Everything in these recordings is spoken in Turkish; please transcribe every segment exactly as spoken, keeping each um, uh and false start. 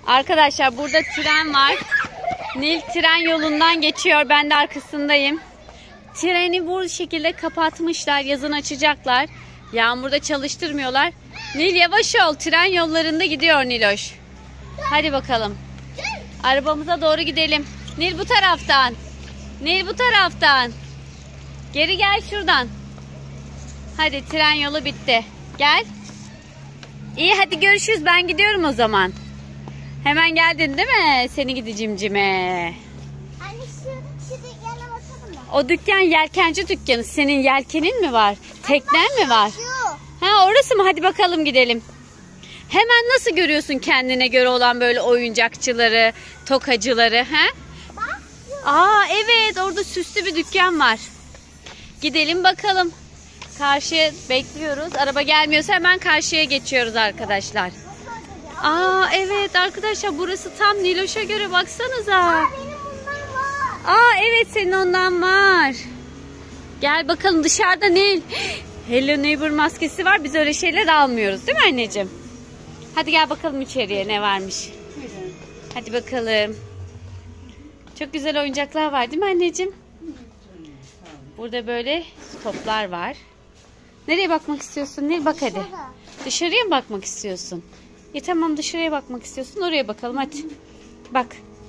Arkadaşlar burada tren var. Nil tren yolundan geçiyor. Ben de arkasındayım. Treni bu şekilde kapatmışlar. Yazın açacaklar. Yağmurda çalıştırmıyorlar. Nil yavaş ol. Tren yollarında gidiyor Niloş. Hadi bakalım. Arabamıza doğru gidelim. Nil bu taraftan. Nil bu taraftan. Geri gel şuradan. Hadi tren yolu bitti. Gel. İyi hadi görüşürüz. Ben gidiyorum o zaman. Hemen geldin değil mi? Seni gidi cimcime. Anne şu, şu dükkana bakalım mı? O dükkan yelkenci dükkanı. Senin yelkenin mi var? Teknen mi var? Şu. Ha orası mı? Hadi bakalım gidelim. Hemen nasıl görüyorsun kendine göre olan böyle oyuncakçıları, tokacıları? Ha? Bak şu. Aa evet orada süslü bir dükkan var. Gidelim bakalım. Karşıya bekliyoruz. Araba gelmiyorsa hemen karşıya geçiyoruz arkadaşlar. Aa evet arkadaşlar burası tam Niloş'a göre baksanıza. Aa, benim bundan var. Aa evet senin ondan var. Gel bakalım dışarıda Nil. Hello Neighbor maskesi var. Biz öyle şeyler almıyoruz değil mi anneciğim? Hadi gel bakalım içeriye ne varmış. Hadi bakalım. Çok güzel oyuncaklar var değil mi anneciğim? Burada böyle toplar var. Nereye bakmak istiyorsun Nil? Bak hadi. Dışarıya mı bakmak istiyorsun? İyi tamam dışarıya bakmak istiyorsun. Oraya bakalım hadi. Bak.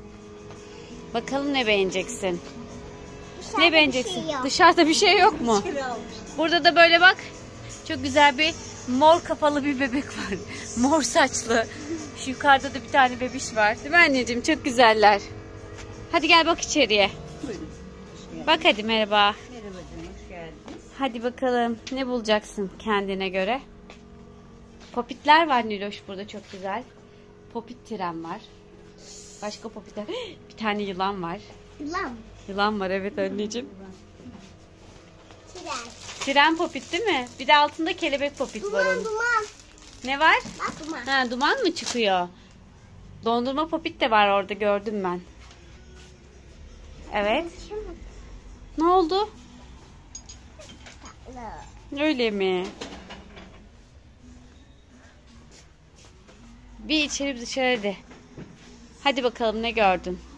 Bakalım ne beğeneceksin? Dışarıda Ne bir beğeneceksin? şey yok. Dışarıda bir şey yok mu? Burada da böyle bak. Çok güzel bir mor kafalı bir bebek var. Mor saçlı. Şu yukarıda da bir tane bebiş var. Değil mi anneciğim? Çok güzeller. Hadi gel bak içeriye. Buyurun. Bak hadi merhaba. Merhaba canım, hoş geldiniz. Hadi bakalım ne bulacaksın kendine göre. Popitler var Niloş burada çok güzel. Popit tren var. Başka popitler. Bir tane yılan var. Lan. Yılan var evet anneciğim. Tren. Tren popit değil mi? Bir de altında kelebek popit var Duman onun. duman. Ne var? Bak duman. Ha duman mı çıkıyor? Dondurma popit de var orada gördüm ben. Evet. Ne oldu? Öyle mi? Bir içeri bir dışarı de. Hadi bakalım ne gördün?